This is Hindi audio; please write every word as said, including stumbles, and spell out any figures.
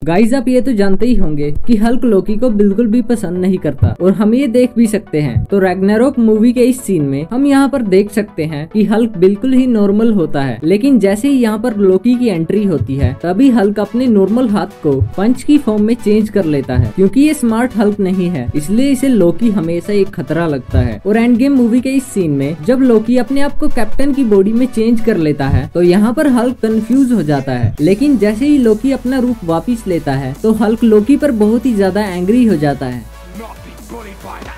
गाइस आप ये तो जानते ही होंगे कि हल्क लोकी को बिल्कुल भी पसंद नहीं करता और हम ये देख भी सकते हैं। तो रैग्नारोक मूवी के इस सीन में हम यहाँ पर देख सकते हैं कि हल्क बिल्कुल ही नॉर्मल होता है, लेकिन जैसे ही यहाँ पर लोकी की एंट्री होती है तभी हल्क अपने नॉर्मल हाथ को पंच की फॉर्म में चेंज कर लेता है। क्योंकि ये स्मार्ट हल्क नहीं है इसलिए इसे लोकी हमेशा एक खतरा लगता है। और एंड गेम मूवी के इस सीन में जब लोकी अपने आप को कैप्टन की बॉडी में चेंज कर लेता है तो यहाँ पर हल्क कंफ्यूज हो जाता है, लेकिन जैसे ही लोकी अपना रूप वापिस लेता है तो हल्क लोकी पर बहुत ही ज्यादा एंग्री हो जाता है।